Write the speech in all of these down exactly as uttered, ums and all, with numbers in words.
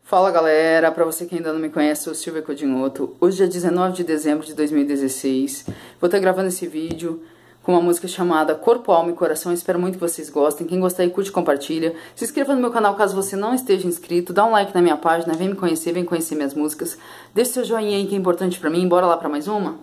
Fala galera, pra você que ainda não me conhece, eu sou Silvia Codinotto. Hoje é dezenove de dezembro de dois mil e dezesseis. Vou estar gravando esse vídeo com uma música chamada Corpo, Alma e Coração. Espero muito que vocês gostem. Quem gostar aí, curte e compartilha. Se inscreva no meu canal caso você não esteja inscrito. Dá um like na minha página, vem me conhecer, vem conhecer minhas músicas. Deixe seu joinha aí que é importante pra mim. Bora lá pra mais uma?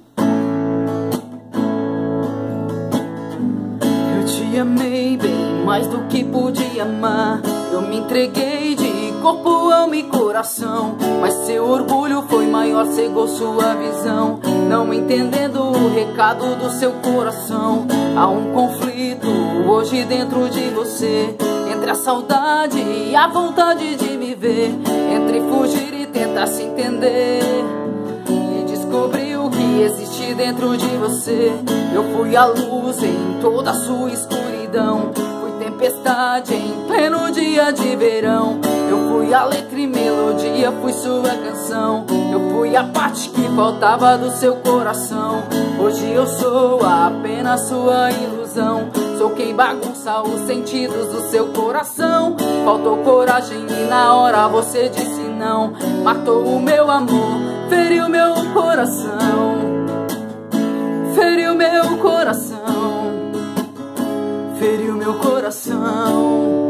Eu te amei bem mais do que podia amar. Eu me entreguei de corpo, alma e coração, mas seu orgulho foi maior, cegou sua visão, não entendendo o recado do seu coração. Há um conflito hoje dentro de você, entre a saudade e a vontade de me ver, entre fugir e tentar se entender, e descobrir o que existe dentro de você. Eu fui a luz em toda a sua escuridão, tempestade em pleno dia de verão. Eu fui a letra e melodia, fui sua canção. Eu fui a parte que faltava do seu coração. Hoje eu sou apenas sua ilusão. Sou quem bagunça os sentidos do seu coração. Faltou coragem e na hora você disse não. Matou o meu amor, feriu meu coração. Feriu meu coração. Feriu meu coração.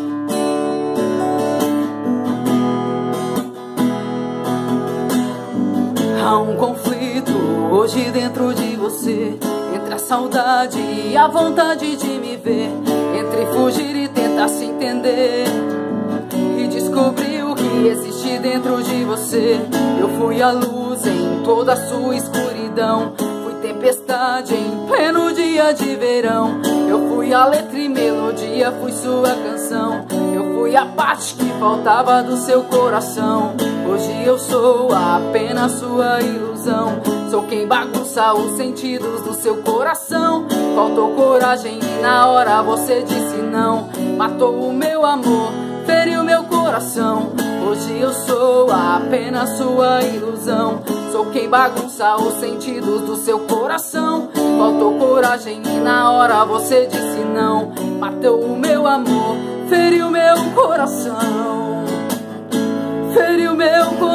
Há um conflito hoje dentro de você, entre a saudade e a vontade de me ver, entre fugir e tentar se entender, e descobrir o que existe dentro de você. Eu fui a luz em toda a sua escuridão, tempestade em pleno dia de verão. Eu fui a letra e melodia, fui sua canção. Eu fui a parte que faltava do seu coração. Hoje eu sou apenas sua ilusão. Sou quem bagunça os sentidos do seu coração. Faltou coragem e na hora você disse não. Matou o meu amor, feriu meu coração. Hoje eu sou apenas sua ilusão. Sou quem bagunça os sentidos do seu coração. Faltou coragem e na hora você disse não. Matou o meu amor, feriu meu coração. Feriu meu coração.